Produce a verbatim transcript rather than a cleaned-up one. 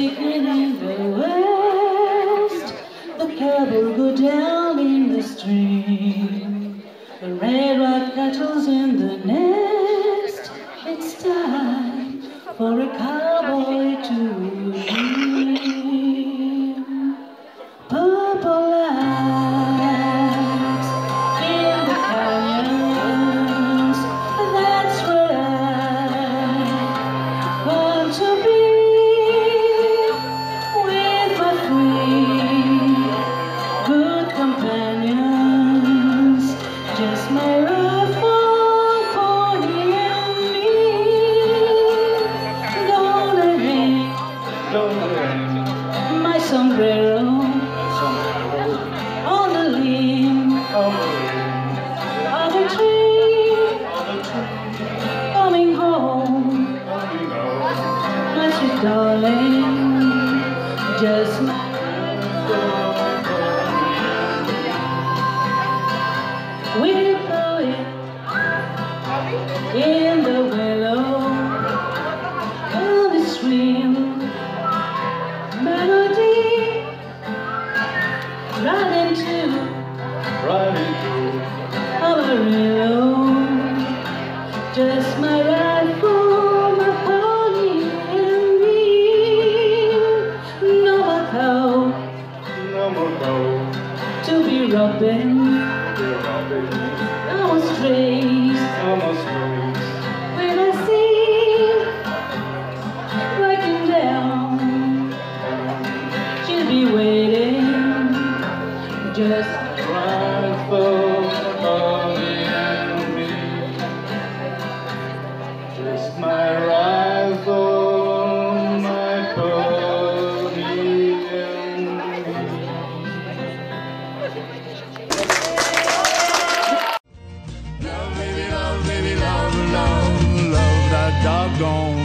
secret in the west. The cattle go down in the stream. The red white cattle's in the nest. It's time for a cowboy to dream. Purple lights in the canyons. That's where I want to be, with my three good companions, just my rifle, pony and me. Gonna hang my sombrero on the limb of a tree, coming home, my sweet darling, just my we'll blow it in the willow, on the stream, melody, right into Amarillo. Just my rifle, my pony and me. No more cow, No more gold. to be robbing. No more strays. No more strays. When I see breaking down, she'll be waiting. Just Rifle, pony and me. Just my rifle, my pony and me. Love, baby, love, baby, love, love, love that doggone